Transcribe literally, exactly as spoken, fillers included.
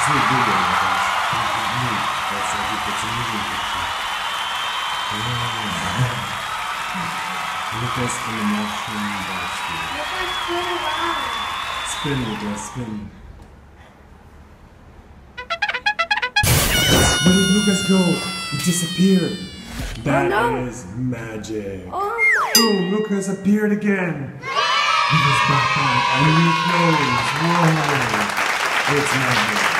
Too big, Lukas. That's a good picture. Lukas in the motion basket. Lukas, spin around. Spin, Lukas, spin. Where did Lukas go? He disappeared. That oh, no. is magic. Oh my. Boom, Lukas appeared again. He was back on, and he knows. Whoa. It's magic.